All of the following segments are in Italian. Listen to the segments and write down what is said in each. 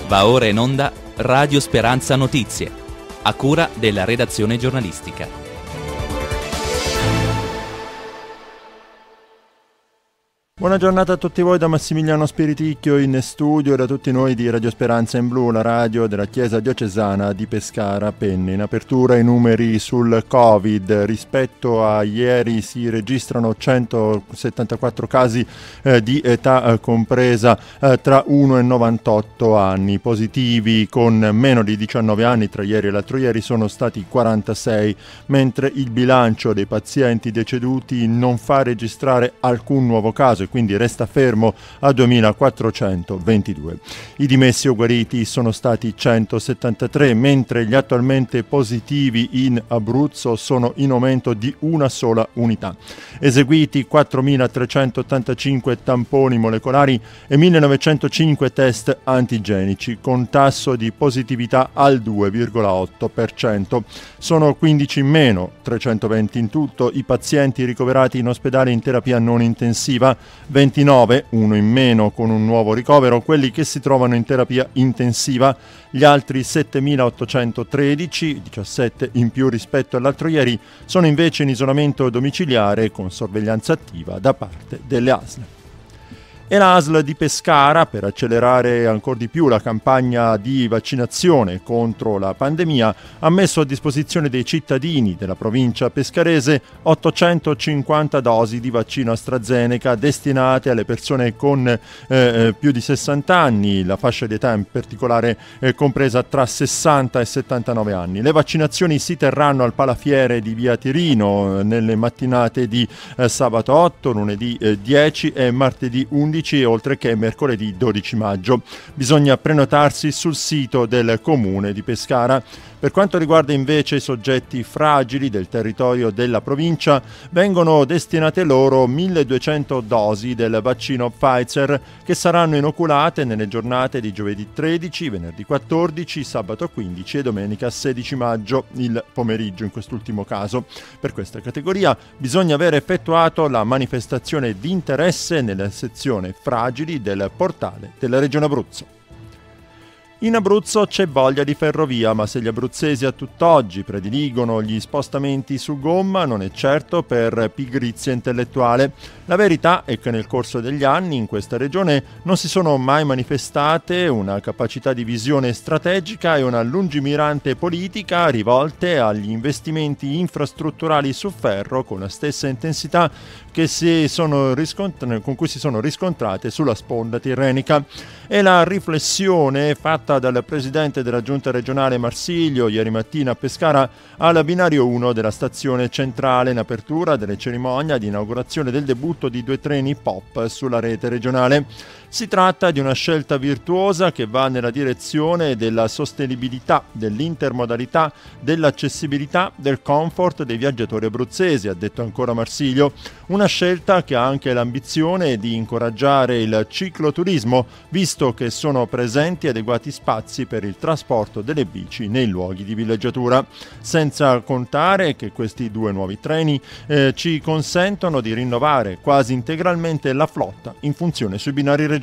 Va ora in onda Radio Speranza Notizie, a cura della redazione giornalistica. Buona giornata a tutti voi da Massimiliano Spiriticchio in studio e da tutti noi di Radio Speranza in Blu, la radio della Chiesa Diocesana di Pescara Penne. In apertura i numeri sul Covid. Rispetto a ieri si registrano 174 casi di età compresa tra 1 e 98 anni. Positivi con meno di 19 anni tra ieri e l'altro ieri sono stati 46, mentre il bilancio dei pazienti deceduti non fa registrare alcun nuovo caso, quindi resta fermo a 2.422. I dimessi o guariti sono stati 173, mentre gli attualmente positivi in Abruzzo sono in aumento di una sola unità. Eseguiti 4.385 tamponi molecolari e 1.905 test antigenici, con tasso di positività al 2,8%. Sono 15 in meno, 320 in tutto, i pazienti ricoverati in ospedale in terapia non intensiva, 29, uno in meno con un nuovo ricovero, quelli che si trovano in terapia intensiva, gli altri 7.813, 17 in più rispetto all'altro ieri, sono invece in isolamento domiciliare con sorveglianza attiva da parte delle ASL. E la ASL di Pescara, per accelerare ancora di più la campagna di vaccinazione contro la pandemia, ha messo a disposizione dei cittadini della provincia pescarese 850 dosi di vaccino AstraZeneca destinate alle persone con più di 60 anni, la fascia di età in particolare compresa tra 60 e 79 anni. Le vaccinazioni si terranno al Palafiere di Via Tirino nelle mattinate di sabato 8, lunedì 10 e martedì 11, oltre che mercoledì 12 maggio. Bisogna prenotarsi sul sito del comune di Pescara. Per quanto riguarda invece i soggetti fragili del territorio della provincia, vengono destinate loro 1.200 dosi del vaccino Pfizer che saranno inoculate nelle giornate di giovedì 13, venerdì 14, sabato 15 e domenica 16 maggio, il pomeriggio in quest'ultimo caso. Per questa categoria bisogna aver effettuato la manifestazione di interesse nella sezione fragili del portale della Regione Abruzzo. In Abruzzo c'è voglia di ferrovia, ma se gli abruzzesi a tutt'oggi prediligono gli spostamenti su gomma non è certo per pigrizia intellettuale. La verità è che nel corso degli anni in questa regione non si sono mai manifestate una capacità di visione strategica e una lungimirante politica rivolte agli investimenti infrastrutturali su ferro con la stessa intensità che con cui si sono riscontrate sulla sponda tirrenica. E la riflessione fatta dal presidente della giunta regionale Marsiglio ieri mattina a Pescara al binario 1 della stazione centrale in apertura delle cerimonie di inaugurazione del debutto di 2 treni POP sulla rete regionale. Si tratta di una scelta virtuosa che va nella direzione della sostenibilità, dell'intermodalità, dell'accessibilità, del comfort dei viaggiatori abruzzesi, ha detto ancora Marsiglio. Una scelta che ha anche l'ambizione di incoraggiare il cicloturismo, visto che sono presenti adeguati spazi per il trasporto delle bici nei luoghi di villeggiatura. Senza contare che questi 2 nuovi treni ci consentono di rinnovare quasi integralmente la flotta in funzione sui binari regionali.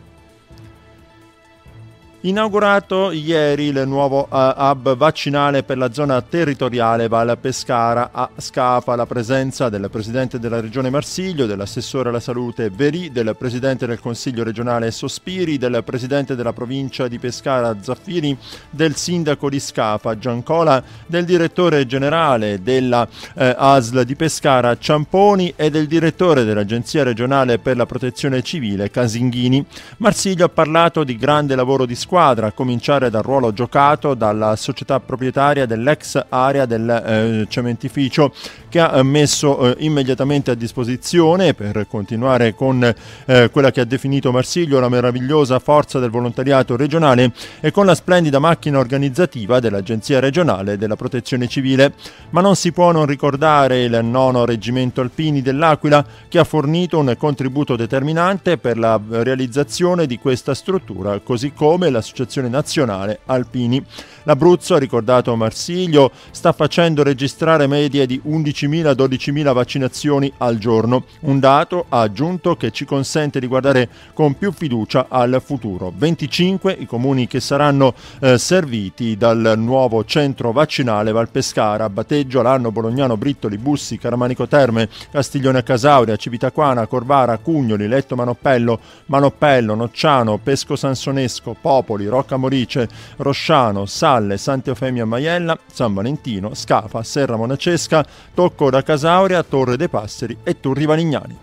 Inaugurato ieri il nuovo hub vaccinale per la zona territoriale Val Pescara. A Scafa la presenza del presidente della regione Marsiglio, dell'assessore alla salute Verì, del presidente del consiglio regionale Sospiri, del presidente della provincia di Pescara Zaffiri, del sindaco di Scafa Giancola, del direttore generale della ASL di Pescara Ciamponi e del direttore dell'agenzia regionale per la protezione civile Casinghini. Marsiglio ha parlato di grande lavoro di squadra, a cominciare dal ruolo giocato dalla società proprietaria dell'ex area del cementificio, che ha messo immediatamente a disposizione, per continuare con quella che ha definito Marsiglio la meravigliosa forza del volontariato regionale e con la splendida macchina organizzativa dell'Agenzia regionale della protezione civile. Ma non si può non ricordare il 9° Reggimento Alpini dell'Aquila, che ha fornito un contributo determinante per la realizzazione di questa struttura, così come la dell'Associazione Nazionale Alpini. L'Abruzzo, ha ricordato Marsiglio, sta facendo registrare medie di 11.000-12.000 vaccinazioni al giorno, un dato, ha aggiunto, che ci consente di guardare con più fiducia al futuro. 25 i comuni che saranno serviti dal nuovo centro vaccinale Valpescara, Bateggio, Lanno, Bolognano, Brittoli, Bussi, Caramanico Terme, Castiglione Casauria, Civitaquana, Corvara, Cugnoli, Letto Manoppello, Nocciano, Pesco Sansonesco, Popoli, Rocca Morice, Rosciano, Salle, Santa Eufemia Maiella, San Valentino, Scafa, Serra Monacesca, Tocco da Casauria, Torre dei Passeri e Turri Valignani.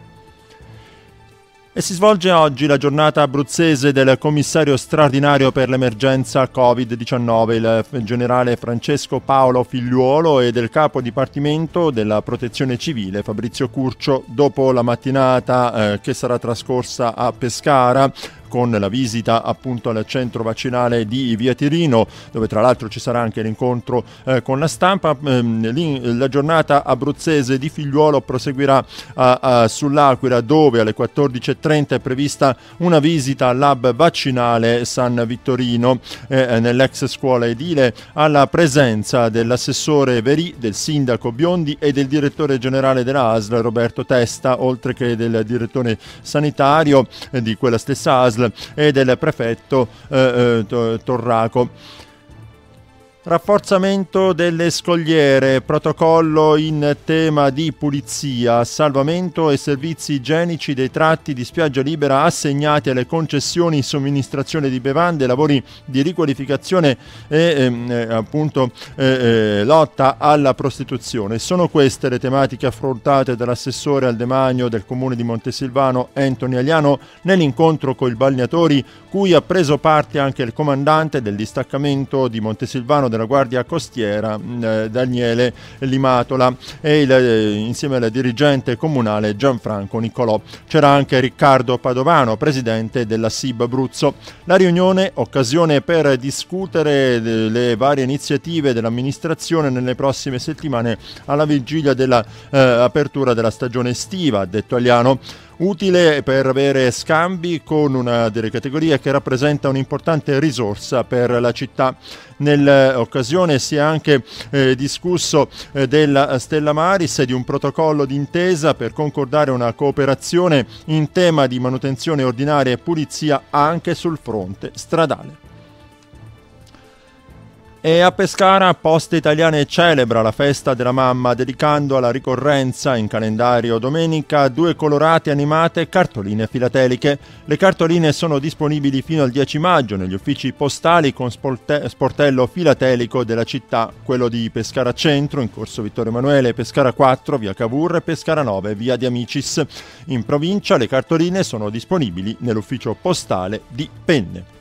E si svolge oggi la giornata abruzzese del commissario straordinario per l'emergenza Covid-19, il generale Francesco Paolo Figliuolo, e del capo dipartimento della Protezione Civile Fabrizio Curcio, dopo la mattinata che sarà trascorsa a Pescara, con la visita appunto al centro vaccinale di Via Tirino, dove tra l'altro ci sarà anche l'incontro con la stampa. La giornata abruzzese di Figliuolo proseguirà sull'Aquila, dove alle 14.30 è prevista una visita al lab vaccinale San Vittorino, nell'ex scuola edile, alla presenza dell'assessore Verì, del sindaco Biondi e del direttore generale della ASL Roberto Testa, oltre che del direttore sanitario di quella stessa ASL e del prefetto Torraco. Rafforzamento delle scogliere, protocollo in tema di pulizia, salvamento e servizi igienici dei tratti di spiaggia libera assegnati alle concessioni, somministrazione di bevande, lavori di riqualificazione e lotta alla prostituzione. Sono queste le tematiche affrontate dall'assessore al demanio del comune di Montesilvano Anthony Agliano nell'incontro con i balneatori, cui ha preso parte anche il comandante del distaccamento di Montesilvano della Guardia Costiera Daniele Limatola e insieme al dirigente comunale Gianfranco Nicolò. C'era anche Riccardo Padovano, presidente della SIB Abruzzo. La riunione, occasione per discutere le varie iniziative dell'amministrazione nelle prossime settimane alla vigilia della apertura della stagione estiva, ha detto Agliano. Utile per avere scambi con una delle categorie che rappresenta un'importante risorsa per la città. Nell'occasione si è anche discusso della Stella Maris e di un protocollo d'intesa per concordare una cooperazione in tema di manutenzione ordinaria e pulizia anche sul fronte stradale. E a Pescara Poste Italiane celebra la festa della mamma, dedicando alla ricorrenza in calendario domenica 2 colorate animate cartoline filateliche. Le cartoline sono disponibili fino al 10 maggio negli uffici postali con sportello filatelico della città, quello di Pescara Centro in corso Vittorio Emanuele, Pescara 4 via Cavour e Pescara 9 via di Amicis. In provincia le cartoline sono disponibili nell'ufficio postale di Penne.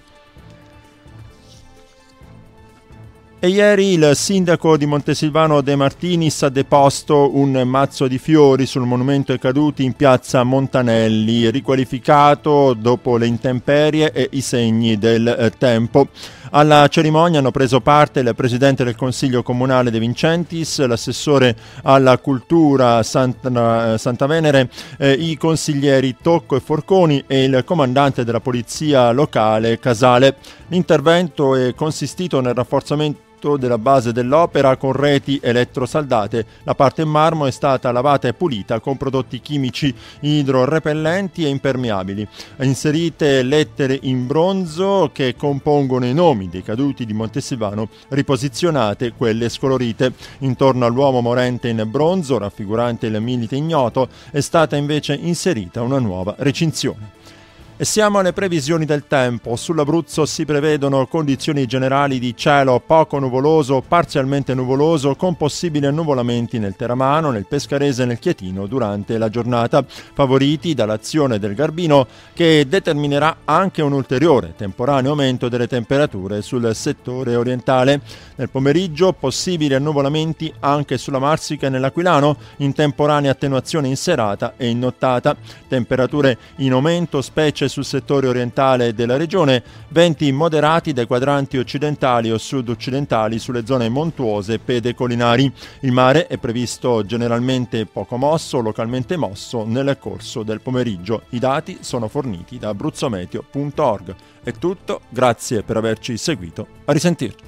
E ieri il sindaco di Montesilvano De Martinis ha deposto un mazzo di fiori sul monumento ai caduti in piazza Montanelli, riqualificato dopo le intemperie e i segni del tempo. Alla cerimonia hanno preso parte il presidente del Consiglio Comunale De Vincentis, l'assessore alla cultura Santa Venere, i consiglieri Tocco e Forconi e il comandante della polizia locale Casale. L'intervento è consistito nel rafforzamento della base dell'opera con reti elettrosaldate. La parte in marmo è stata lavata e pulita con prodotti chimici idrorepellenti e impermeabili. Inserite lettere in bronzo che compongono i nomi dei caduti di Montesilvano, riposizionate quelle scolorite. Intorno all'uomo morente in bronzo, raffigurante il milite ignoto, è stata invece inserita una nuova recinzione. E siamo alle previsioni del tempo. Sull'Abruzzo si prevedono condizioni generali di cielo poco nuvoloso, parzialmente nuvoloso, con possibili annuvolamenti nel Teramano, nel Pescarese e nel Chietino durante la giornata, favoriti dall'azione del Garbino, che determinerà anche un ulteriore temporaneo aumento delle temperature sul settore orientale. Nel pomeriggio possibili annuvolamenti anche sulla Marsica e nell'Aquilano, in temporanea attenuazione in serata e in nottata. Temperature in aumento, specie sul settore orientale della regione, venti moderati dai quadranti occidentali o sud-occidentali sulle zone montuose e pedecolinari. Il mare è previsto generalmente poco mosso, localmente mosso nel corso del pomeriggio. I dati sono forniti da abruzzometeo.org. È tutto, grazie per averci seguito, a risentirci.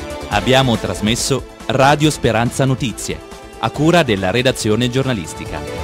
Abbiamo trasmesso Radio Speranza Notizie, a cura della redazione giornalistica.